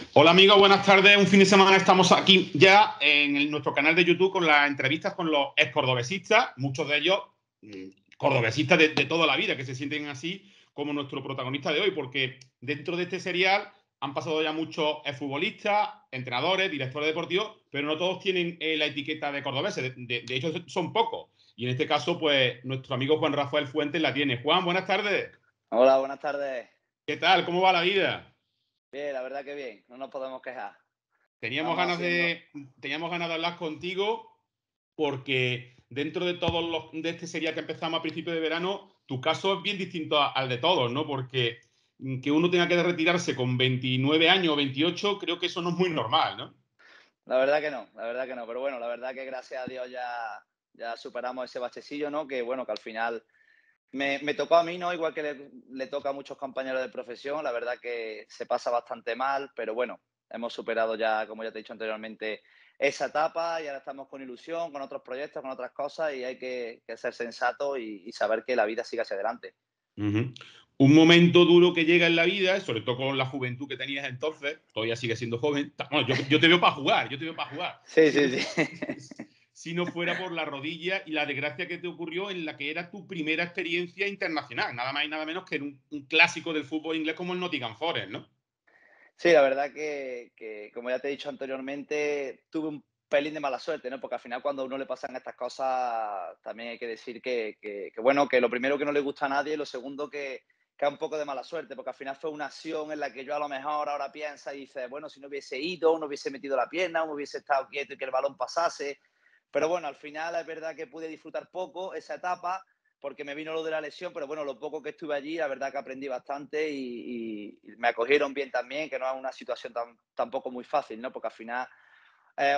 Hola amigos, buenas tardes. Un fin de semana estamos aquí ya en nuestro canal de YouTube con las entrevistas con los ex cordobesistas, muchos de ellos cordobesistas de toda la vida, que se sienten así como nuestro protagonista de hoy, porque dentro de este serial han pasado ya muchos futbolistas, entrenadores, directores deportivos, pero no todos tienen la etiqueta de cordobeses. De hecho, son pocos. Y en este caso, pues nuestro amigo Juan Rafael Fuentes la tiene. Juan, buenas tardes. Hola, buenas tardes. ¿Qué tal? ¿Cómo va la vida? Bien, la verdad que bien, no nos podemos quejar. Teníamos Estamos ganas haciendo. de, teníamos ganas de hablar contigo porque dentro de todos de este serial que empezamos a principios de verano, tu caso es bien distinto al de todos, ¿no? Porque que uno tenga que retirarse con 29 años o 28, creo que eso no es muy normal, ¿no? La verdad que no, la verdad que no. Pero bueno, la verdad que gracias a Dios ya superamos ese bachecillo, ¿no? Que bueno, que al final me tocó a mí, ¿no? Igual que le toca a muchos compañeros de profesión. La verdad que se pasa bastante mal, pero bueno, hemos superado ya, como ya te he dicho anteriormente, esa etapa y ahora estamos con ilusión, con otros proyectos, con otras cosas y hay que ser sensato y saber que la vida sigue hacia adelante. Uh-huh. Un momento duro que llega en la vida, sobre todo con la juventud que tenías entonces, todavía sigues siendo joven. Bueno, yo te veo para jugar, yo te veo para jugar. Sí, Si no, sí, sí. si no fuera por la rodilla y la desgracia que te ocurrió en la que era tu primera experiencia internacional, nada más y nada menos que en un clásico del fútbol inglés como el Nottingham Forest, ¿no? Sí, la verdad que, como ya te he dicho anteriormente, tuve un pelín de mala suerte, ¿no? Porque al final cuando a uno le pasan estas cosas, también hay que decir bueno, que lo primero que no le gusta a nadie y lo segundo que es un poco de mala suerte, porque al final fue una acción en la que yo a lo mejor ahora piensa y dice, bueno, si no hubiese ido, no hubiese metido la pierna, no hubiese estado quieto y que el balón pasase. Pero bueno, al final es verdad que pude disfrutar poco esa etapa porque me vino lo de la lesión, pero bueno, lo poco que estuve allí, la verdad que aprendí bastante y me acogieron bien también, que no es una situación tampoco muy fácil, ¿no? Porque al final es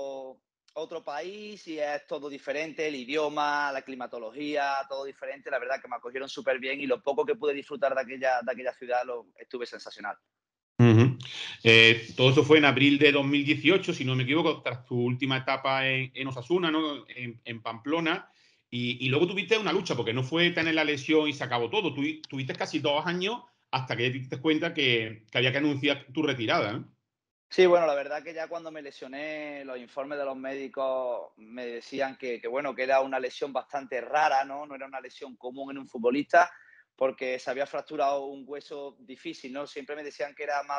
otro país y es todo diferente, el idioma, la climatología, todo diferente. La verdad que me acogieron súper bien y lo poco que pude disfrutar de aquella ciudad estuve sensacional. Uh-huh. Todo eso fue en abril de 2018, si no me equivoco, tras tu última etapa en Osasuna, ¿no? En Pamplona. Y luego tuviste una lucha, porque no fue tener la lesión y se acabó todo. Tuviste casi 2 años hasta que te diste cuenta que había que anunciar tu retirada, ¿no? Sí, bueno, la verdad que ya cuando me lesioné, los informes de los médicos me decían bueno, que era una lesión bastante rara, ¿no? No era una lesión común en un futbolista, porque se había fracturado un hueso difícil, ¿no? Siempre me decían que era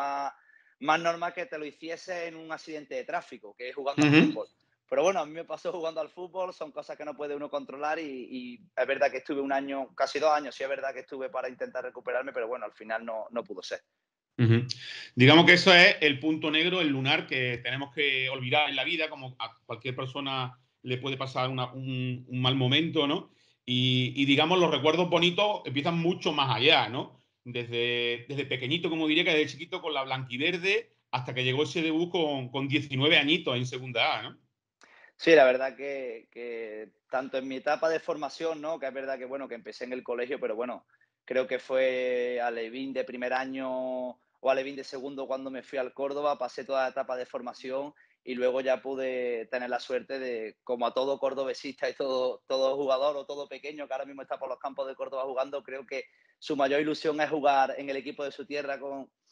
más normal que te lo hiciese en un accidente de tráfico, que es jugando al Uh-huh. fútbol. Pero bueno, a mí me pasó jugando al fútbol, son cosas que no puede uno controlar y es verdad que estuve un año, casi 2 años, sí es verdad que estuve para intentar recuperarme, pero bueno, al final no pudo ser. Uh-huh. Digamos que eso es el punto negro, el lunar que tenemos que olvidar en la vida, como a cualquier persona le puede pasar un mal momento, ¿no? Y digamos, los recuerdos bonitos empiezan mucho más allá, ¿no? Desde pequeñito, como diría, que desde chiquito con la blanquiverde, hasta que llegó ese debut con 19 añitos en segunda A, ¿no? Sí, la verdad que tanto en mi etapa de formación, ¿no? Que es verdad que, bueno, que empecé en el colegio, pero bueno, creo que fue alevín de primer año o alevín de segundo cuando me fui al Córdoba, pasé toda la etapa de formación y luego ya pude tener la suerte de, como a todo cordobesista y todo jugador o todo pequeño que ahora mismo está por los campos de Córdoba jugando, creo que su mayor ilusión es jugar en el equipo de su tierra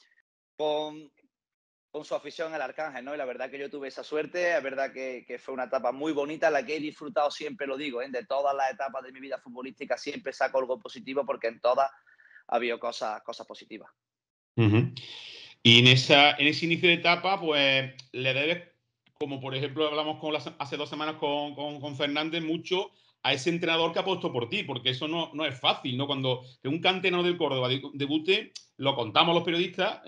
con con su afición al Arcángel, ¿no? Y la verdad que yo tuve esa suerte, es verdad que fue una etapa muy bonita, la que he disfrutado siempre, lo digo, ¿eh? De todas las etapas de mi vida futbolística siempre saco algo positivo porque en todas ha habido cosas positivas. Uh-huh. Y en ese inicio de etapa, pues le debes, como por ejemplo hablamos hace 2 semanas con Fernández, mucho a ese entrenador que apostó por ti, porque eso no es fácil, ¿no? Cuando que un canterano del Córdoba debute, lo contamos los periodistas,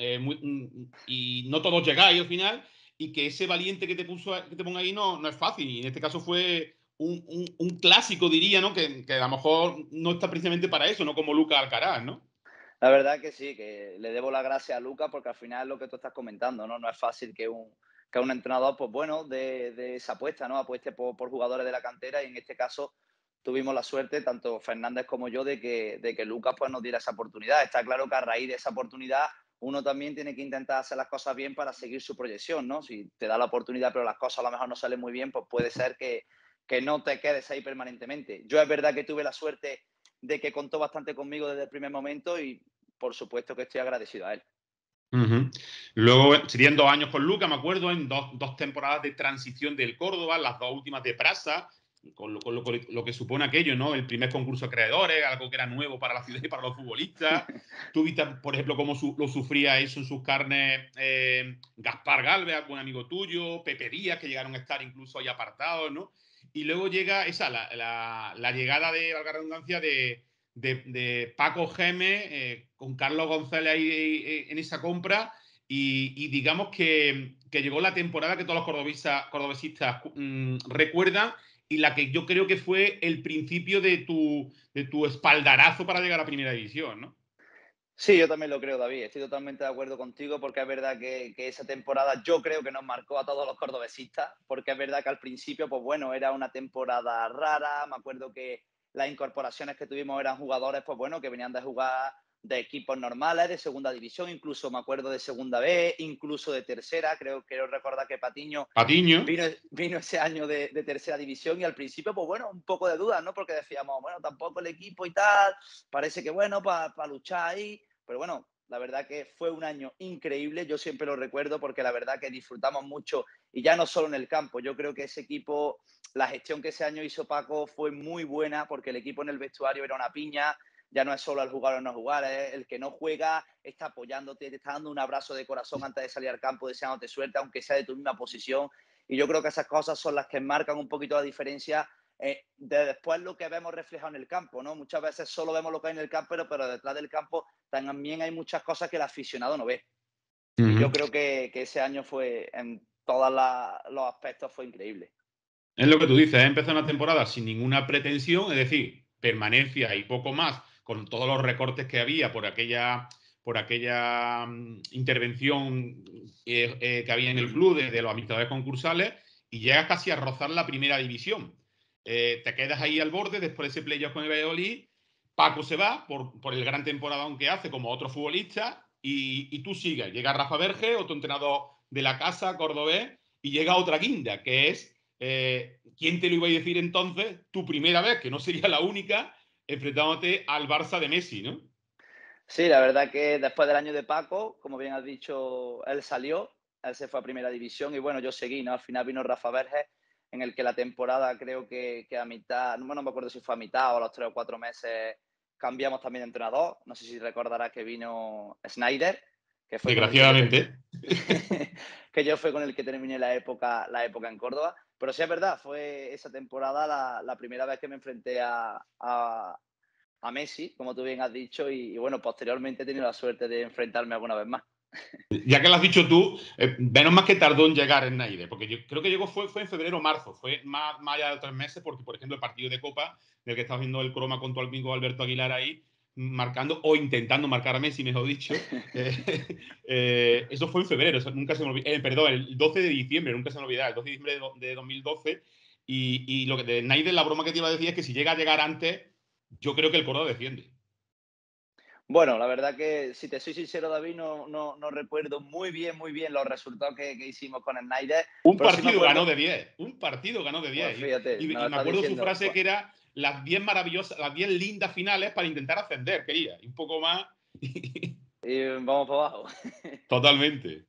y no todos llegáis al final, y que ese valiente que te ponga ahí no es fácil. Y en este caso fue un clásico, diría, ¿no? Que a lo mejor no está precisamente para eso, no como Lucas Alcaraz, ¿no? La verdad que sí, que le debo la gracia a Lucas porque al final es lo que tú estás comentando, ¿no? No es fácil que un entrenador, pues bueno, de esa apuesta, ¿no? Apueste por jugadores de la cantera y en este caso tuvimos la suerte, tanto Fernández como yo, de que Lucas pues, nos diera esa oportunidad. Está claro que a raíz de esa oportunidad uno también tiene que intentar hacer las cosas bien para seguir su proyección, ¿no? Si te da la oportunidad pero las cosas a lo mejor no salen muy bien, pues puede ser que no te quedes ahí permanentemente. Yo es verdad que tuve la suerte de que contó bastante conmigo desde el primer momento y por supuesto que estoy agradecido a él. Ujú. Luego serían 2 años con Luca, me acuerdo, en dos temporadas de transición del Córdoba, las dos últimas de Prasa, con lo que supone aquello, ¿no? El primer concurso de creadores, algo que era nuevo para la ciudad y para los futbolistas. Tú viste, por ejemplo, cómo lo sufría eso en sus carnes Gaspar Galvez, buen amigo tuyo, Pepe Díaz, que llegaron a estar incluso ahí apartados, ¿no? Y luego llega la llegada de, valga la redundancia, de Paco Gémez, con Carlos González ahí en esa compra, y digamos que llegó la temporada que todos los cordobesistas recuerdan, y la que yo creo que fue el principio de tu espaldarazo para llegar a Primera División, ¿no? Sí, yo también lo creo, David. Estoy totalmente de acuerdo contigo porque es verdad que esa temporada yo creo que nos marcó a todos los cordobesistas, porque es verdad que al principio, pues bueno, era una temporada rara. Me acuerdo que las incorporaciones que tuvimos eran jugadores, pues bueno, que venían de jugar de equipos normales, de segunda división, incluso me acuerdo de segunda B, incluso de tercera. Creo recordar que Patiño Patiño. vino ese año de tercera división y al principio, pues bueno, un poco de dudas, ¿no? Porque decíamos, bueno, tampoco el equipo y tal, parece que bueno, para luchar ahí. Pero bueno, la verdad que fue un año increíble, yo siempre lo recuerdo porque la verdad que disfrutamos mucho y ya no solo en el campo, yo creo que ese equipo, la gestión que ese año hizo Paco fue muy buena porque el equipo en el vestuario era una piña, ya no es solo el jugar o no jugar, es el que no juega está apoyándote, te está dando un abrazo de corazón antes de salir al campo, deseándote suerte, aunque sea de tu misma posición. Y yo creo que esas cosas son las que marcan un poquito la diferencia de después lo que vemos reflejado en el campo, ¿no? Muchas veces solo vemos lo que hay en el campo, pero detrás del campo también hay muchas cosas que el aficionado no ve. Y Ujú. yo creo que ese año fue, en todos los aspectos, fue increíble. Es lo que tú dices, empezó una temporada sin ninguna pretensión, es decir, permanencia y poco más, con todos los recortes que había por aquella intervención que había en el club de los administradores concursales, y llegas casi a rozar la primera división. Te quedas ahí al borde después de ese playoff con el Valladolid. Paco se va por el gran temporadón que hace como otro futbolista, y tú sigues. Llega Rafa Verge, otro entrenador de la casa, cordobés, y llega otra guinda, que es ¿quién te lo iba a decir entonces? Tu primera vez, que no sería la única, enfrentándote al Barça de Messi, ¿no? Sí, la verdad que después del año de Paco, como bien has dicho, él salió, él se fue a Primera División y bueno, yo seguí, ¿no? Al final vino Rafa Verges, en el que la temporada creo que a mitad, no me acuerdo si fue a mitad o a los 3 o 4 meses, cambiamos también de entrenador. No sé si recordarás que vino Snyder, que fue con el que yo, Desgraciadamente. que yo fue con el que terminé la época en Córdoba. Pero sí es verdad, fue esa temporada la primera vez que me enfrenté a Messi, como tú bien has dicho, y bueno, posteriormente he tenido la suerte de enfrentarme alguna vez más. Ya que lo has dicho tú, menos más que tardó en llegar en Naide, porque yo creo que llegó fue en febrero o marzo, fue más allá de 3 meses, porque por ejemplo el partido de Copa, del que estás viendo el croma con tu amigo Alberto Aguilar ahí, marcando o intentando marcar a Messi, mejor dicho, eso fue en febrero, eso nunca se me olvida, perdón, el 12 de diciembre, nunca se me olvida, el 12 de diciembre de 2012, y lo que de Naide, la broma que te iba a decir es que si llega a llegar antes, yo creo que el Córdoba defiende. Bueno, la verdad que, si te soy sincero, David, no recuerdo muy bien los resultados que hicimos con Snyder, Un pero sí me partido ganó acuerdo, de 10. Un partido ganó de pues 10. fíjate, me lo Y me estás acuerdo su diciendo, frase que era las 10 maravillosas, las 10 lindas finales para intentar ascender, quería. Y un poco más. y vamos para abajo. Totalmente.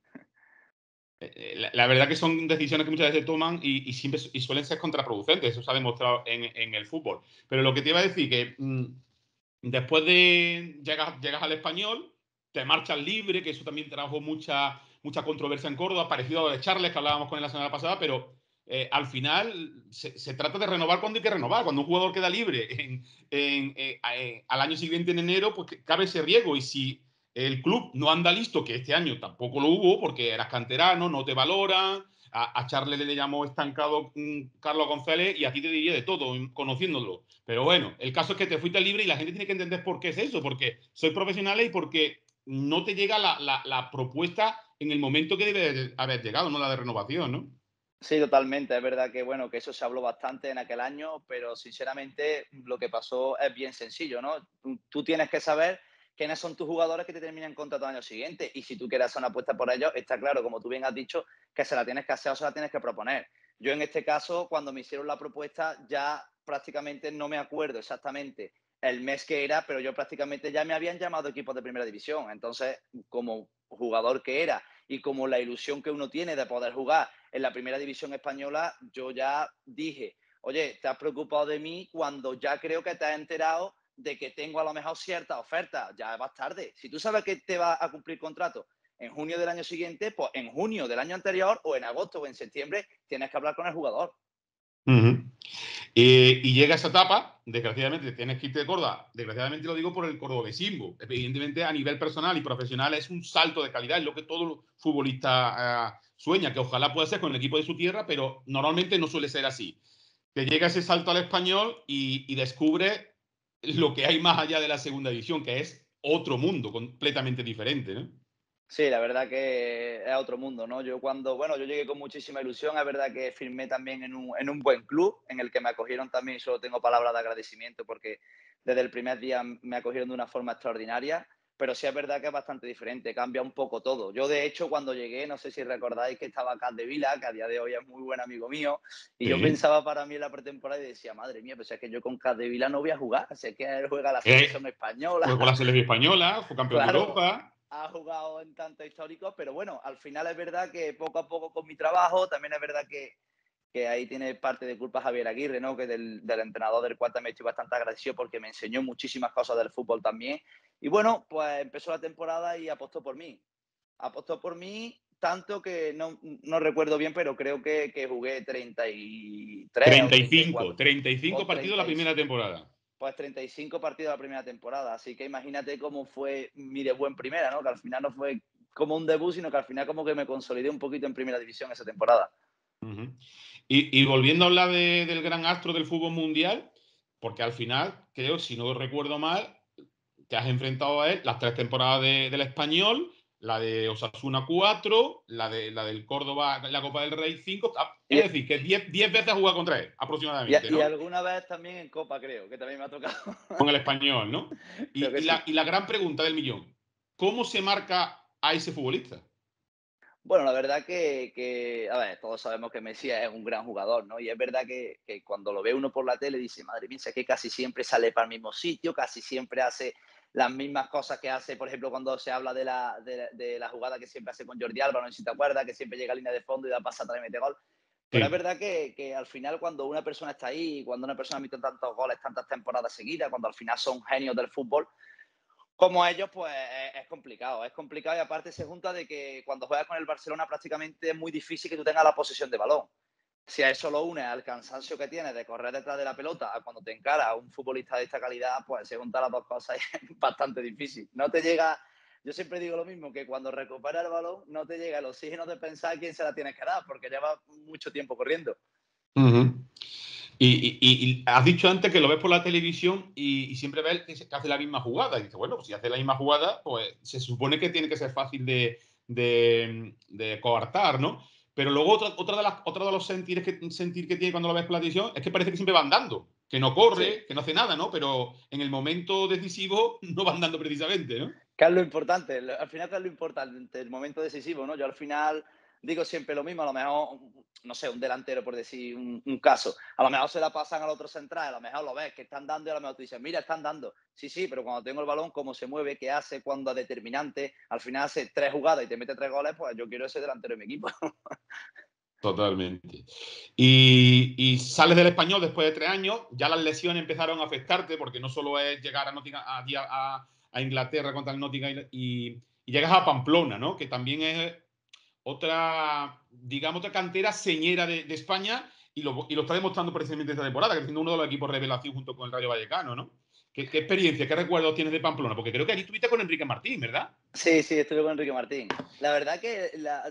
La verdad que son decisiones que muchas veces toman siempre y suelen ser contraproducentes. Eso se ha demostrado en el fútbol. Pero lo que te iba a decir que después de llegas al Español, te marchas libre, que eso también trajo mucha controversia en Córdoba, parecido a lo de Charles, que hablábamos con él la semana pasada, pero al final se trata de renovar cuando hay que renovar. Cuando un jugador queda libre al año siguiente, en enero, pues cabe ese riesgo. Y si el club no anda listo, que este año tampoco lo hubo, porque eras canterano, no te valoran, a Charles le llamó estancado Carlos González, y a ti te diría de todo, conociéndolo. Pero bueno, el caso es que te fuiste libre y la gente tiene que entender por qué es eso, porque soy profesionales y porque no te llega la propuesta en el momento que debe haber llegado, no la de renovación, ¿no? Sí, totalmente. Es verdad que, bueno, que eso se habló bastante en aquel año, pero sinceramente lo que pasó es bien sencillo, ¿no? Tú tienes que saber quiénes son tus jugadores que te terminan contrato al año siguiente. Y si tú quieres hacer una apuesta por ellos, está claro, como tú bien has dicho, que se la tienes que hacer o se la tienes que proponer. Yo en este caso, cuando me hicieron la propuesta, ya prácticamente no me acuerdo exactamente el mes que era, pero yo prácticamente ya me habían llamado equipos de primera división. Entonces, como jugador que era y como la ilusión que uno tiene de poder jugar en la primera división española, yo ya dije, oye, te has preocupado de mí cuando ya creo que te has enterado de que tengo a lo mejor cierta oferta. Ya vas tarde. Si tú sabes que te va a cumplir contrato en junio del año siguiente, pues en junio del año anterior o en agosto o en septiembre tienes que hablar con el jugador. Ujú. Y llega esa etapa, desgraciadamente tienes que irte de Córdoba. Desgraciadamente lo digo por el cordobesismo. Evidentemente, a nivel personal y profesional es un salto de calidad, es lo que todo futbolista sueña, que ojalá pueda ser con el equipo de su tierra, pero normalmente no suele ser así. Te llega ese salto al español y descubre lo que hay más allá de la segunda división, que es otro mundo completamente diferente, ¿no? Sí, la verdad que es otro mundo, ¿no? Bueno, yo llegué con muchísima ilusión, es verdad que firmé también en un buen club, en el que me acogieron también, y solo tengo palabras de agradecimiento porque desde el primer día me acogieron de una forma extraordinaria, pero sí es verdad que es bastante diferente, cambia un poco todo. Yo, de hecho, cuando llegué, no sé si recordáis que estaba Capdevila, que a día de hoy es muy buen amigo mío, y yo Sí. pensaba para mí en la pretemporada y decía, madre mía, pues es que yo con Capdevila no voy a jugar, sé que él juega la selección española, Fue con la selección española, fue campeón de claro, Europa. ha jugado en tantos históricos, pero bueno, al final es verdad que poco a poco con mi trabajo, también es verdad que ahí tiene parte de culpa Javier Aguirre, ¿no? Que del entrenador del cual también estoy bastante agradecido porque me enseñó muchísimas cosas del fútbol también. Y bueno, pues empezó la temporada y apostó por mí. Apostó por mí tanto que no recuerdo bien, pero creo que jugué 33 o 35, 34 35 o partidos la 30 primera temporada. pues 35 partidos de la primera temporada. Así que imagínate cómo fue mi debut en primera, ¿no? Que al final no fue como un debut, sino que al final como que me consolidé un poquito en primera división esa temporada. Uh-huh. Y volviendo a hablar del gran astro del fútbol mundial, porque al final, creo, si no recuerdo mal, te has enfrentado a él las 3 temporadas del Español, la de Osasuna 4, la del Córdoba, la Copa del Rey 5. Y, Es decir, que 10 veces has jugado contra él, aproximadamente, y ¿no? alguna vez también en Copa, creo, que también me ha tocado. Con el Español, ¿no? Creo que Y, y, la, sí. y la gran pregunta del millón, ¿cómo se marca a ese futbolista? Bueno, la verdad a ver, todos sabemos que Messi es un gran jugador, ¿no? Y es verdad que cuando lo ve uno por la tele dice, madre mía, es que casi siempre sale para el mismo sitio, casi siempre hace las mismas cosas que hace, por ejemplo, cuando se habla de la jugada que siempre hace con Jordi Alba, no sé si te acuerdas, que siempre llega a línea de fondo y da pasada y mete gol. Pero es Sí. verdad que al final cuando una persona está ahí, cuando una persona ha metido tantos goles, tantas temporadas seguidas, cuando al final son genios del fútbol, como ellos, pues es complicado. Es complicado y aparte se junta de que cuando juegas con el Barcelona prácticamente es muy difícil que tú tengas la posesión de balón. Si a eso lo unes al cansancio que tienes de correr detrás de la pelota, a cuando te encara a un futbolista de esta calidad, pues se juntan las dos cosas y es bastante difícil. No te llega, yo siempre digo lo mismo, que cuando recuperas el balón no te llega el oxígeno de pensar quién se la tienes que dar, porque lleva mucho tiempo corriendo. Uh-huh. Y has dicho antes que lo ves por la televisión y siempre ves que hace la misma jugada. Y dices, bueno, pues si hace la misma jugada, pues se supone que tiene que ser fácil de coartar, ¿no? Pero luego otra de los sentir que tiene cuando lo ves por la televisión es que parece que siempre va andando, que no Sí. corre, que no hace nada, ¿no? Pero en el momento decisivo no va andando precisamente, ¿no? Que es lo importante, al final que es lo importante, el momento decisivo, ¿no? Yo al final digo siempre lo mismo, a lo mejor, no sé, un delantero, por decir un caso, a lo mejor se la pasan al otro central, a lo mejor lo ves que están dando y a lo mejor tú dices, mira, están dando. Sí, sí, pero cuando tengo el balón, cómo se mueve, qué hace, cuándo es determinante, al final hace 3 jugadas y te mete 3 goles, pues yo quiero ese delantero en mi equipo. Totalmente. Y sales del Español después de 3 años, ya las lesiones empezaron a afectarte, porque no solo es llegar a Inglaterra contra el Nottingham y llegas a Pamplona, ¿no? Que también es otra, digamos, otra cantera señera de España y lo está demostrando precisamente esta temporada, que es siendo uno de los equipos revelación junto con el Rayo Vallecano, ¿no? ¿Qué experiencia, qué recuerdos tienes de Pamplona? Porque creo que allí estuviste con Enrique Martín, ¿verdad? Sí, sí, estuve con Enrique Martín. La verdad que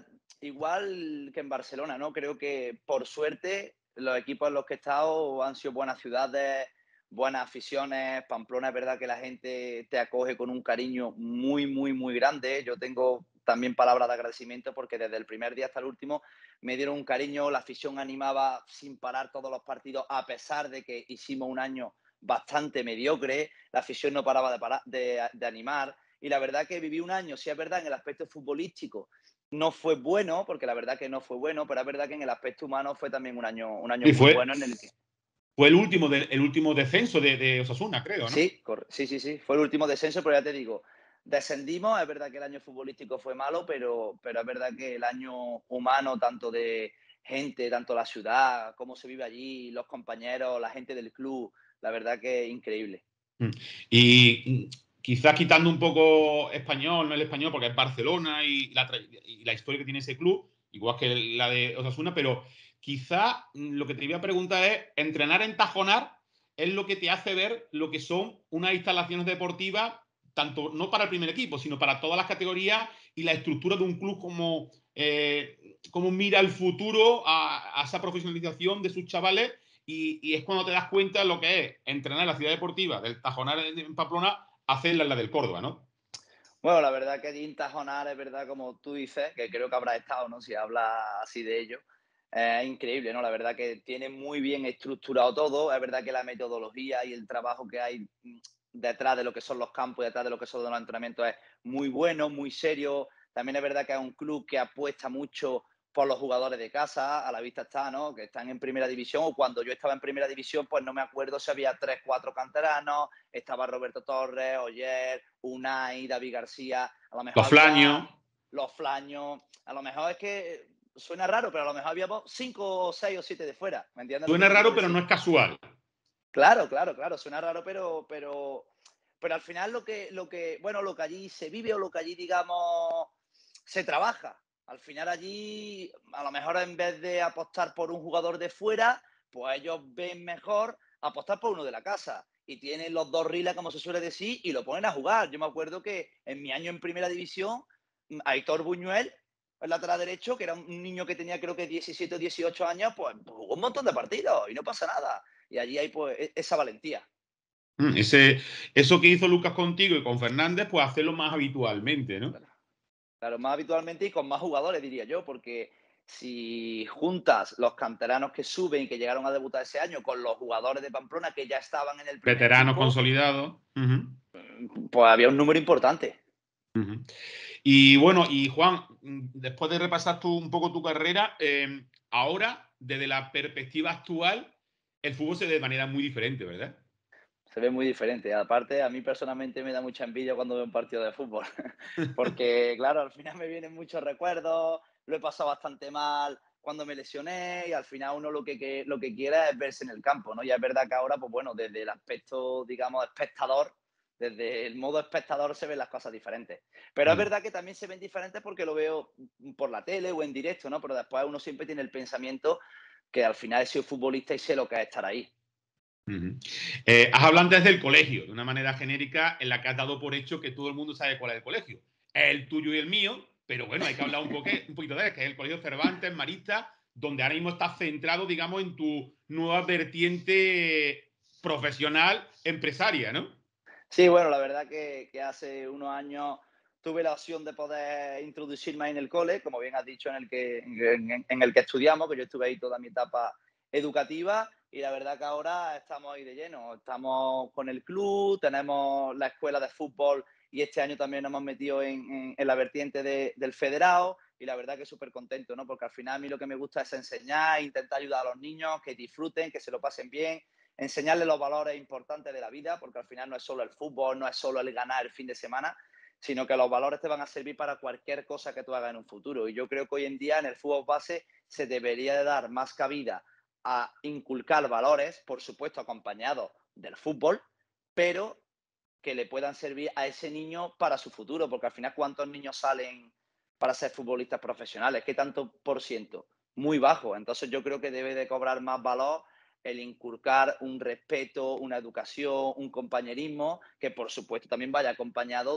igual que en Barcelona, ¿no? Creo que por suerte los equipos en los que he estado han sido buenas ciudades, buenas aficiones. Pamplona es verdad que la gente te acoge con un cariño muy, muy, muy grande. Yo tengo también palabras de agradecimiento porque desde el primer día hasta el último me dieron un cariño, la afición animaba sin parar todos los partidos, a pesar de que hicimos un año bastante mediocre, la afición no paraba de animar. Y la verdad que viví un año, sí es verdad, en el aspecto futbolístico no fue bueno, porque la verdad que no fue bueno, pero es verdad que en el aspecto humano fue también un año Y muy fue, bueno en el que... Fue el último descenso de Osasuna, creo, ¿no? Sí, sí. Fue el último descenso, pero ya te digo, descendimos. Es verdad que el año futbolístico fue malo, pero es verdad que el año humano, tanto de gente, tanto la ciudad, cómo se vive allí, los compañeros, la gente del club, la verdad que es increíble. Mm. Y quizás quitando un poco español, no el español, porque es Barcelona y la historia que tiene ese club, igual que la de Osasuna, pero quizás lo que te iba a preguntar es, entrenar en Tajonar es lo que te hace ver lo que son unas instalaciones deportivas, tanto no para el primer equipo, sino para todas las categorías y la estructura de un club como mira el futuro a esa profesionalización de sus chavales y es cuando te das cuenta de lo que es entrenar en la ciudad deportiva del Tajonar en Pamplona, hacerla en la del Córdoba, ¿no? Bueno, la verdad que allí en Tajonar es verdad, como tú dices, que creo que habrá estado, ¿no? Si habla así de ello. Es increíble, ¿no? La verdad que tiene muy bien estructurado todo. Es verdad que la metodología y el trabajo que hay detrás de lo que son los campos y detrás de lo que son los entrenamientos es muy bueno, muy serio. También es verdad que es un club que apuesta mucho por los jugadores de casa, a la vista está, ¿no? Que están en primera división, o cuando yo estaba en primera división, pues no me acuerdo si había 3, 4 canteranos, estaba Roberto Torres, Oyer, Unai, David García, a lo mejor Los había flaños. los Flaños, a lo mejor es que suena raro, pero a lo mejor habíamos 5 o 6 o 7 de fuera, ¿me entiendes lo que Suena te quiero raro, pero no decir? es casual. Claro, suena raro, pero al final bueno, lo que allí se vive o lo que allí, digamos, se trabaja. Al final allí, a lo mejor en vez de apostar por un jugador de fuera, pues ellos ven mejor apostar por uno de la casa. Y tienen los dos rilas, como se suele decir, y lo ponen a jugar. Yo me acuerdo que en mi año en primera división, Aitor Buñuel, el lateral derecho, que era un niño que tenía creo que 17 o 18 años, pues jugó un montón de partidos y no pasa nada. Y allí hay pues esa valentía. Eso que hizo Lucas contigo y con Fernández, pues hacerlo más habitualmente, ¿no? Claro, claro, más habitualmente y con más jugadores, diría yo, porque si juntas los canteranos que suben y que llegaron a debutar ese año con los jugadores de Pamplona que ya estaban en el primer Veteranos equipo, consolidados. pues había un número importante. Ujú. Y bueno, y Juan, después de repasar un poco tu carrera, ahora, desde la perspectiva actual, el fútbol se ve de manera muy diferente, ¿verdad? Se ve muy diferente. Aparte, a mí personalmente me da mucha envidia cuando veo un partido de fútbol, porque claro, al final me vienen muchos recuerdos, lo he pasado bastante mal cuando me lesioné y al final uno lo que quiere es verse en el campo, ¿no? Y es verdad que ahora, pues bueno, desde el aspecto, digamos, espectador, desde el modo espectador se ven las cosas diferentes. Pero es Mm. verdad que también se ven diferentes porque lo veo por la tele o en directo, ¿no? Pero después uno siempre tiene el pensamiento que al final he sido futbolista y sé lo que es estar ahí. Ujú. Has hablado antes del colegio, de una manera genérica en la que has dado por hecho que todo el mundo sabe cuál es el colegio. Es el tuyo y el mío, pero bueno, hay que hablar un poquito de él, que es el Colegio Cervantes, Marista, donde ahora mismo estás centrado, digamos, en tu nueva vertiente profesional empresaria, ¿no? Sí, bueno, la verdad que hace unos años tuve la opción de poder introducirme ahí en el cole, como bien has dicho, en el que estudiamos, que yo estuve ahí toda mi etapa educativa y la verdad que ahora estamos ahí de lleno. Estamos con el club, tenemos la escuela de fútbol y este año también nos hemos metido en la vertiente del federado y la verdad que súper contento, ¿no? Porque al final a mí lo que me gusta es enseñar, intentar ayudar a los niños, que disfruten, que se lo pasen bien, enseñarles los valores importantes de la vida, porque al final no es solo el fútbol, no es solo el ganar el fin de semana, sino que los valores te van a servir para cualquier cosa que tú hagas en un futuro. Y yo creo que hoy en día en el fútbol base se debería de dar más cabida a inculcar valores, por supuesto acompañados del fútbol, pero que le puedan servir a ese niño para su futuro, porque al final ¿cuántos niños salen para ser futbolistas profesionales? ¿Qué tanto por ciento? Muy bajo. Entonces yo creo que debe de cobrar más valor el inculcar un respeto, una educación, un compañerismo, que por supuesto también vaya acompañado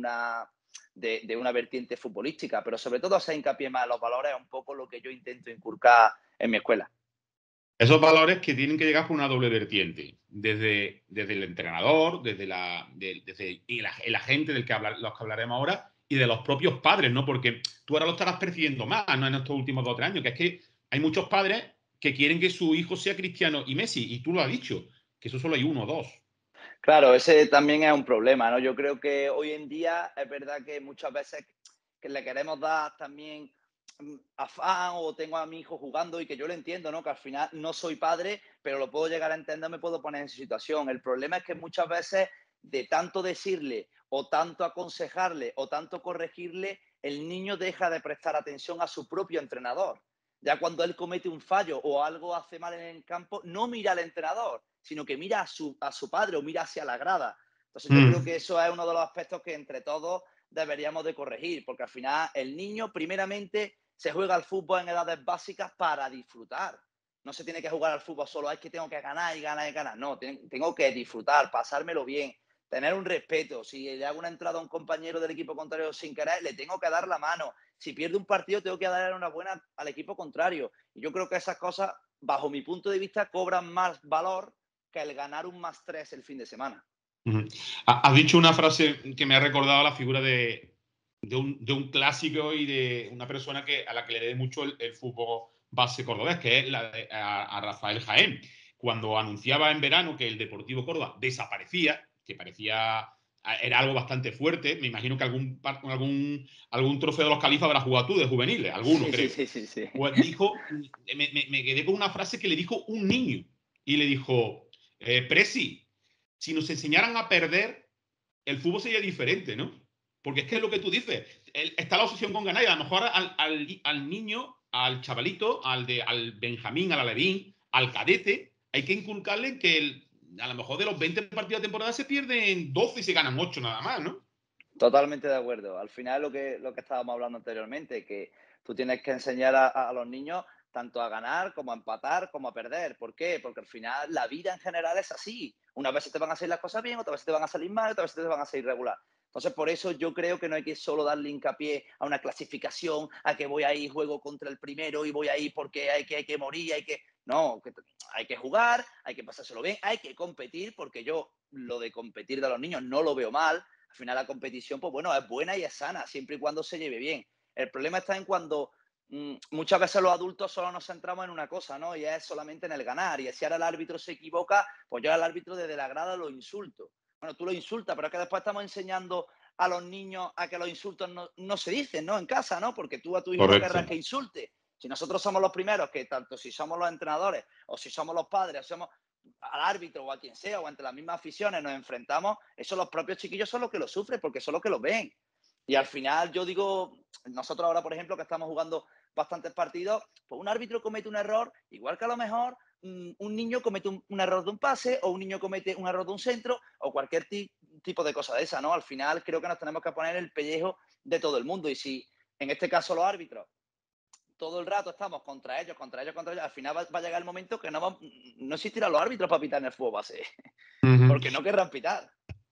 de una vertiente futbolística, pero sobre todo hacer hincapié más en los valores es un poco lo que yo intento inculcar en mi escuela. Esos valores que tienen que llegar por una doble vertiente, desde el entrenador, desde el agente los que hablaremos ahora, y de los propios padres, ¿no? Porque tú ahora lo estarás percibiendo más, ¿no? En estos últimos 2 o 3 años, que es que hay muchos padres que quieren que su hijo sea Cristiano y Messi, y tú lo has dicho, que eso solo hay uno o dos. Claro, ese también es un problema, ¿no? Yo creo que hoy en día es verdad que muchas veces que le queremos dar también afán o tengo a mi hijo jugando y que yo lo entiendo, ¿no? Que al final no soy padre, pero lo puedo llegar a entender, me puedo poner en esa situación. El problema es que muchas veces de tanto decirle o tanto aconsejarle o tanto corregirle, el niño deja de prestar atención a su propio entrenador. Ya cuando él comete un fallo o algo hace mal en el campo, no mira al entrenador, sino que mira a su padre o mira hacia la grada. Entonces yo creo que eso es uno de los aspectos que entre todos deberíamos de corregir, porque al final el niño primeramente se juega al fútbol en edades básicas para disfrutar. No se tiene que jugar al fútbol solo, es que tengo que ganar y ganar y ganar. No, tengo que disfrutar, pasármelo bien, tener un respeto. Si le hago una entrada a un compañero del equipo contrario sin querer, le tengo que dar la mano. Si pierde un partido, tengo que darle una buena al equipo contrario. Y yo creo que esas cosas, bajo mi punto de vista, cobran más valor que el ganar un +3 el fin de semana. Has dicho una frase que me ha recordado la figura de un clásico y de una persona a la que le dé mucho el fútbol base cordobés, que es a Rafael Jaén. Cuando anunciaba en verano que el Deportivo Córdoba desaparecía, que parecía era algo bastante fuerte, me imagino que algún trofeo de los Califas habrá jugado tú de juveniles, alguno Sí, sí, creo. sí, sí, sí. Pues dijo, me quedé con una frase que le dijo un niño y le dijo, Presi, si nos enseñaran a perder, el fútbol sería diferente, ¿no? Porque es que es lo que tú dices. Está la obsesión con ganar y a lo mejor al niño, al chavalito, al Benjamín, al Alevín, al cadete, hay que inculcarle que a lo mejor de los 20 partidos de temporada se pierden 12 y se ganan 8 nada más, ¿no? Totalmente de acuerdo. Al final lo que estábamos hablando anteriormente, que tú tienes que enseñar a los niños tanto a ganar como a empatar como a perder. ¿Por qué? Porque al final la vida en general es así. Unas veces te van a salir las cosas bien, otras veces te van a salir mal, otras veces te van a salir regular. Entonces, por eso yo creo que no hay que solo darle hincapié a una clasificación, a que voy ahí, juego contra el primero y voy ahí porque hay que morir, hay que... No, que hay que jugar, hay que pasárselo bien, hay que competir, porque yo lo de competir de los niños no lo veo mal. Al final la competición, pues bueno, es buena y es sana, siempre y cuando se lleve bien. El problema está en cuando muchas veces los adultos solo nos centramos en una cosa, ¿no? Y es solamente en el ganar. Y si ahora el árbitro se equivoca, pues yo al árbitro desde la grada lo insulto. Bueno, tú lo insultas, pero es que después estamos enseñando a los niños a que los insultos no se dicen, ¿no? En casa, ¿no? Porque tú a tu hijo no Correcto. querrás que insulte. Si nosotros somos los primeros, que tanto si somos los entrenadores o si somos los padres, o somos al árbitro o a quien sea, o entre las mismas aficiones nos enfrentamos, eso los propios chiquillos son los que lo sufren, porque son los que lo ven. Y al final yo digo, nosotros ahora, por ejemplo, que estamos jugando bastantes partidos, pues un árbitro comete un error, igual que a lo mejor un niño comete un error de un pase, o un niño comete un error de un centro, o cualquier tipo de cosa de esa, ¿no? Al final creo que nos tenemos que poner el pellejo de todo el mundo. Y si en este caso los árbitros todo el rato estamos contra ellos, contra ellos, contra ellos, al final va a llegar el momento que no existirán los árbitros para pitar en el fútbol base, Uh-huh. porque no querrán pitar.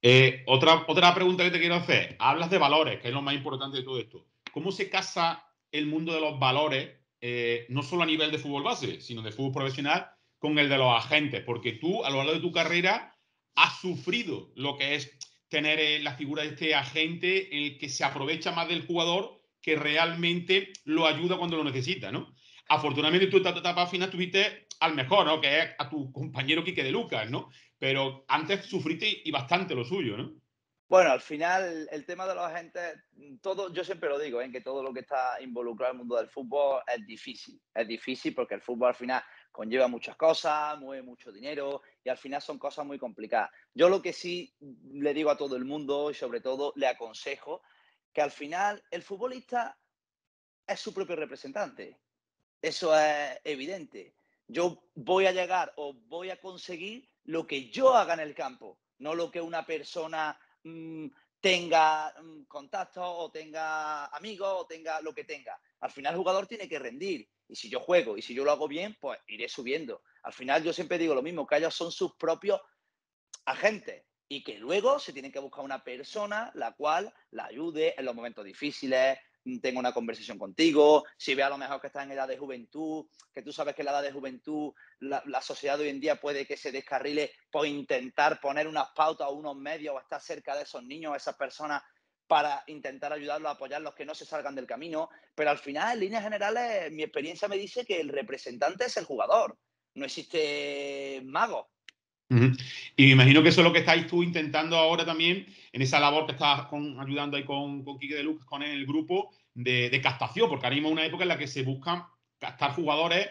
Otra pregunta que te quiero hacer. Hablas de valores, que es lo más importante de todo esto. ¿Cómo se casa el mundo de los valores, no solo a nivel de fútbol base, sino de fútbol profesional, con el de los agentes? Porque tú, a lo largo de tu carrera, has sufrido lo que es tener la figura de este agente en el que se aprovecha más del jugador que realmente lo ayuda cuando lo necesita, ¿no? Afortunadamente, tú en tu etapa final tuviste al mejor, ¿no? Que es a tu compañero Quique de Lucas, ¿no? Pero antes sufriste y bastante lo suyo, ¿no? Bueno, al final el tema de los agentes, todo, yo siempre lo digo, que todo lo que está involucrado en el mundo del fútbol es difícil porque el fútbol al final conlleva muchas cosas, mueve mucho dinero y al final son cosas muy complicadas. Yo lo que sí le digo a todo el mundo y sobre todo le aconsejo que al final el futbolista es su propio representante. Eso es evidente. Yo voy a llegar o voy a conseguir lo que yo haga en el campo, no lo que una persona tenga contactos o tenga amigos o tenga lo que tenga. Al final el jugador tiene que rendir. Y si yo juego y si yo lo hago bien, pues iré subiendo. Al final yo siempre digo lo mismo, que ellos son sus propios agentes y que luego se tiene que buscar una persona la cual la ayude en los momentos difíciles, tenga una conversación contigo, si ve a lo mejor que estás en edad de juventud, que tú sabes que en la edad de juventud la sociedad de hoy en día puede que se descarrile, por intentar poner unas pautas o unos medios o estar cerca de esos niños o esas personas para intentar ayudarlos, apoyarlos, que no se salgan del camino. Pero al final, en líneas generales, mi experiencia me dice que el representante es el jugador. No existe mago. Uh-huh. Y me imagino que eso es lo que estáis tú intentando ahora también, en esa labor que estás ayudando ahí con Quique de Lucas, con el grupo, de captación, porque ahora mismo es una época en la que se buscan captar jugadores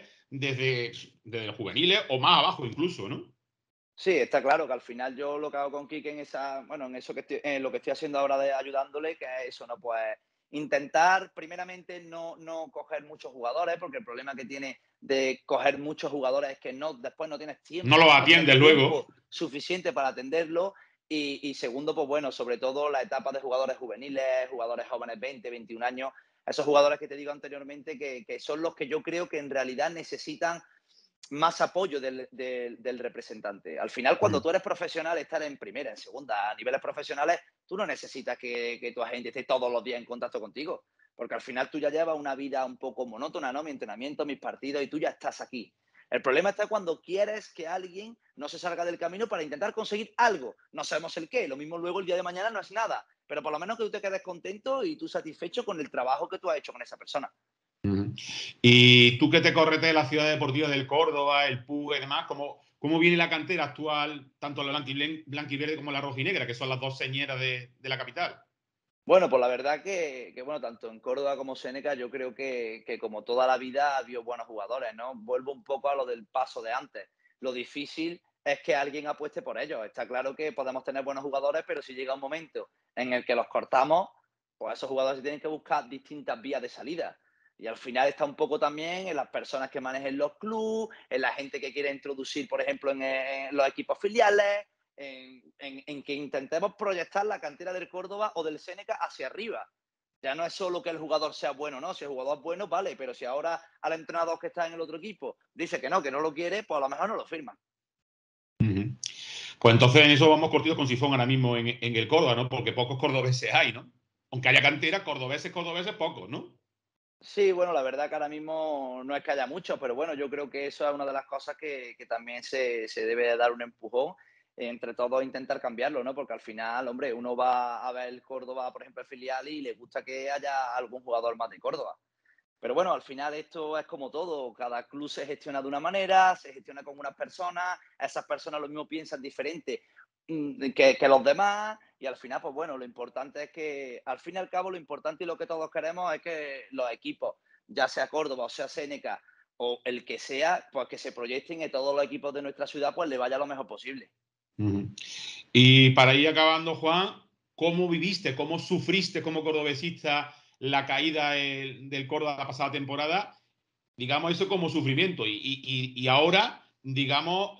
desde los juveniles o más abajo incluso, ¿no? Sí, está claro que al final yo lo que hago con Quique bueno, en eso que en lo que estoy haciendo ahora de ayudándole, que es eso, ¿no? Pues intentar, primeramente, no coger muchos jugadores, porque el problema que tiene de coger muchos jugadores es que después no tienes No tiempo, los no tienes atiendes luego. tiempo suficiente para atenderlo. Y segundo, pues bueno, sobre todo la etapa de jugadores juveniles, jugadores jóvenes, 20, 21 años, esos jugadores que te digo anteriormente, que son los que yo creo que en realidad necesitan más apoyo del representante. Al final, cuando tú eres profesional, estar en primera, en segunda, a niveles profesionales, tú no necesitas que tu agente esté todos los días en contacto contigo, porque al final tú ya llevas una vida un poco monótona, ¿no? Mi entrenamiento, mis partidos, y tú ya estás aquí. El problema está cuando quieres que alguien no se salga del camino para intentar conseguir algo. No sabemos el qué. Lo mismo luego el día de mañana no es nada. Pero por lo menos que tú te quedes contento y tú satisfecho con el trabajo que tú has hecho con esa persona. Ujú. Y tú que te correteas de la ciudad deportiva del Córdoba, el PUG y demás, ¿cómo viene la cantera actual, tanto la blanquiverde como la rojinegra, que son las dos señeras de la capital? Bueno, pues la verdad bueno, tanto en Córdoba como Séneca, yo creo que como toda la vida ha habido buenos jugadores, ¿no? Vuelvo un poco a lo del paso de antes. Lo difícil es que alguien apueste por ellos. Está claro que podemos tener buenos jugadores, pero si llega un momento en el que los cortamos, pues esos jugadores tienen que buscar distintas vías de salida. Y al final está un poco también en las personas que manejen los clubes, en la gente que quiere introducir, por ejemplo, en los equipos filiales, en que intentemos proyectar la cantera del Córdoba o del Séneca hacia arriba. Ya no es solo que el jugador sea bueno, ¿no? Si el jugador es bueno, vale, pero si ahora al entrenador que está en el otro equipo dice que no lo quiere, pues a lo mejor no lo firman. Ujú. Pues entonces en eso vamos cortitos con sifón ahora mismo en el Córdoba, ¿no? Porque pocos cordobeses hay, ¿no? Aunque haya cantera, cordobeses, pocos, ¿no? Sí, bueno, la verdad que ahora mismo no es que haya muchos, pero bueno, yo creo que eso es una de las cosas que también se debe dar un empujón entre todos intentar cambiarlo, ¿no? Porque al final, hombre, uno va a ver el Córdoba, por ejemplo, el filial y le gusta que haya algún jugador más de Córdoba. Pero bueno, al final esto es como todo, cada club se gestiona de una manera, se gestiona con unas personas, esas personas lo mismo piensan diferente que los demás y al final, pues bueno, lo importante es que, al fin y al cabo, lo importante y lo que todos queremos es que los equipos, ya sea Córdoba o sea Séneca o el que sea, pues que se proyecten y todos los equipos de nuestra ciudad pues le vaya lo mejor posible. Ujú. Y para ir acabando, Juan, ¿cómo viviste, cómo sufriste como cordobesista la caída del Córdoba la pasada temporada? Digamos eso como sufrimiento. Y ahora, digamos,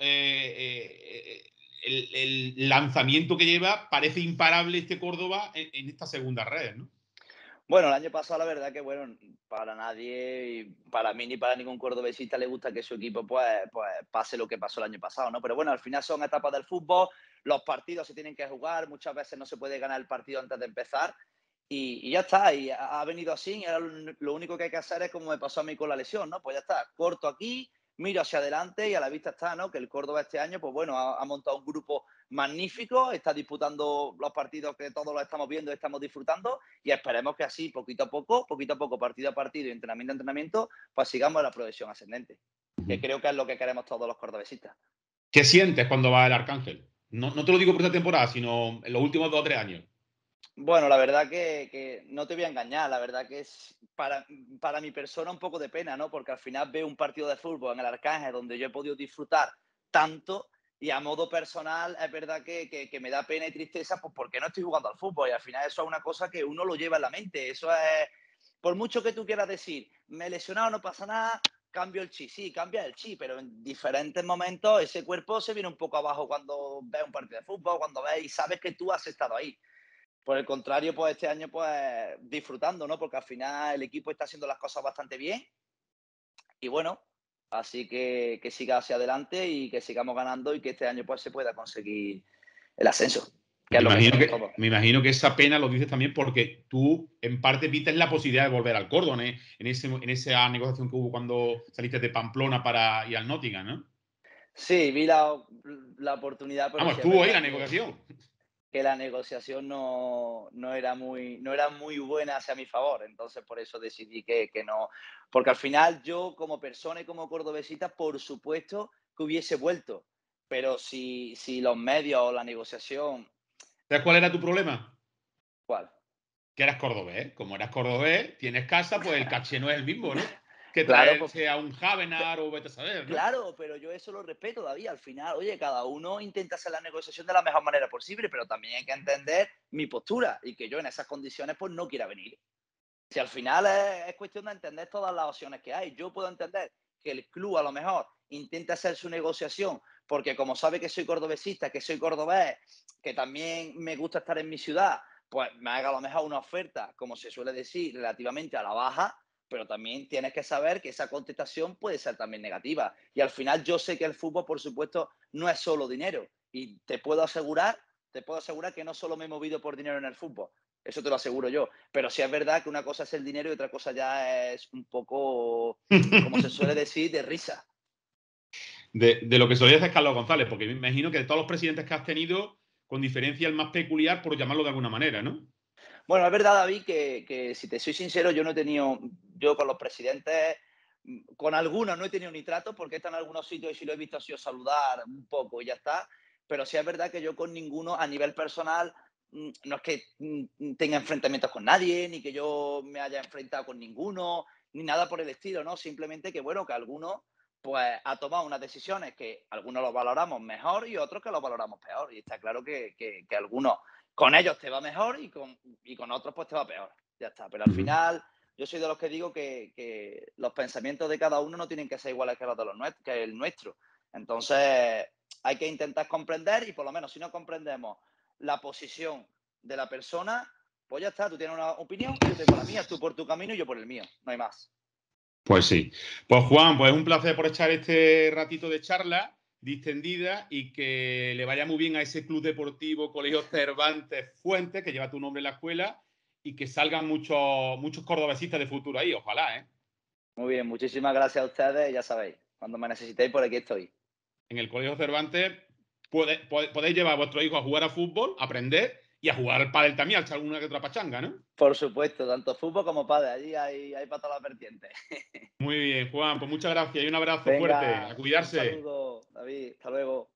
el lanzamiento que lleva parece imparable este Córdoba en esta segunda red, ¿no? Bueno, el año pasado la verdad que, bueno, para nadie, y para mí ni para ningún cordobesista le gusta que su equipo pues pase lo que pasó el año pasado, ¿no? Pero bueno, al final son etapas del fútbol, los partidos se tienen que jugar, muchas veces no se puede ganar el partido antes de empezar y ya está, y ha venido así y ahora lo único que hay que hacer es como me pasó a mí con la lesión, ¿no? Pues ya está, corto aquí, miro hacia adelante y a la vista está, ¿no? Que el Córdoba este año, pues bueno, ha montado un grupo magnífico, está disputando los partidos que todos los estamos viendo y estamos disfrutando y esperemos que así, poquito a poco, partido a partido y entrenamiento a entrenamiento, pues sigamos la progresión ascendente, que Ujú. creo que es lo que queremos todos los cordobesistas. ¿Qué sientes cuando va el Arcángel? No te lo digo por esta temporada, sino en los últimos 2 o 3 años. Bueno, la verdad que no te voy a engañar, la verdad que es para mi persona un poco de pena, ¿no? Porque al final veo un partido de fútbol en el Arcángel donde yo he podido disfrutar tanto y a modo personal es verdad que me da pena y tristeza pues porque no estoy jugando al fútbol y al final eso es una cosa que uno lo lleva en la mente, eso es, por mucho que tú quieras decir, me he lesionado, no pasa nada, cambio el chi, sí, cambia el chi, pero en diferentes momentos ese cuerpo se viene un poco abajo cuando ves un partido de fútbol, cuando ves y sabes que tú has estado ahí. Por el contrario, pues este año, pues disfrutando, ¿no? Porque al final el equipo está haciendo las cosas bastante bien y bueno, así que siga hacia adelante y que sigamos ganando y que este año pues se pueda conseguir el ascenso, que Me es lo que imagino queremos que, todos. me imagino que esa pena lo dices también porque tú, en parte, viste la posibilidad de volver al Córdoba, ¿eh? En esa negociación que hubo cuando saliste de Pamplona para ir al Nottingham, ¿no? Sí, vi la oportunidad, pero Vamos, sí es estuvo ahí la verdad negociación. que la negociación no era muy buena hacia mi favor. Entonces, por eso decidí que no. Porque al final yo, como persona y como cordobesita, por supuesto que hubiese vuelto. Pero si los medios o la negociación, ¿Sabes cuál era tu problema? ¿cuál? que eras cordobés. Como eras cordobés, tienes casa, pues el caché no es el mismo, ¿no? Que Claro, pues traerse a un Javenar o vete a saber, ¿no? claro, pero yo eso lo respeto, David. Al final, oye, cada uno intenta hacer la negociación de la mejor manera posible, pero también hay que entender mi postura y que yo en esas condiciones pues no quiera venir. Si al final es cuestión de entender todas las opciones que hay. Yo puedo entender que el club a lo mejor intenta hacer su negociación porque como sabe que soy cordobesista, que soy cordobés, que también me gusta estar en mi ciudad, pues me haga a lo mejor una oferta, como se suele decir, relativamente a la baja, pero también tienes que saber que esa contestación puede ser también negativa. Y al final yo sé que el fútbol, por supuesto, no es solo dinero. Y te puedo asegurar que no solo me he movido por dinero en el fútbol. Eso te lo aseguro yo. Pero sí es verdad que una cosa es el dinero y otra cosa ya es un poco, como se suele decir, de risa. De lo que solía hacer Carlos González, porque me imagino que de todos los presidentes que has tenido, con diferencia el más peculiar, por llamarlo de alguna manera, ¿no? Bueno, es verdad, David, que si te soy sincero, yo no he tenido, yo con los presidentes, con algunos no he tenido ni trato, porque están en algunos sitios y si lo he visto ha sido saludar un poco y ya está. Pero sí es verdad que yo con ninguno, a nivel personal, no es que tenga enfrentamientos con nadie, ni que yo me haya enfrentado con ninguno, ni nada por el estilo, ¿no? Simplemente que, bueno, que alguno pues ha tomado unas decisiones que algunos los valoramos mejor y otros que los valoramos peor. Y está claro que algunos con ellos te va mejor y con otros pues te va peor. Ya está. Pero al Ujú. final yo soy de los que digo que los pensamientos de cada uno no tienen que ser iguales que los de que el nuestro. Entonces hay que intentar comprender y por lo menos si no comprendemos la posición de la persona, pues ya está. Tú tienes una opinión, yo tengo la mía, tú por tu camino y yo por el mío. No hay más. Pues sí. Pues Juan, pues es un placer por echar este ratito de charla distendida y que le vaya muy bien a ese club deportivo Colegio Cervantes Fuentes, que lleva tu nombre en la escuela, y que salgan muchos cordobesistas de futuro ahí, ojalá, ¿eh? Muy bien, muchísimas gracias a ustedes, ya sabéis. Cuando me necesitéis, por aquí estoy. En el Colegio Cervantes podéis llevar a vuestros hijos a jugar a fútbol, a aprender y a jugar al pádel también, a echar alguna que otra pachanga, ¿no? Por supuesto, tanto fútbol como pádel, allí hay para todas las vertientes. Muy bien, Juan, pues muchas gracias y un abrazo fuerte. A Venga, un cuidarse. saludo, David. Hasta luego.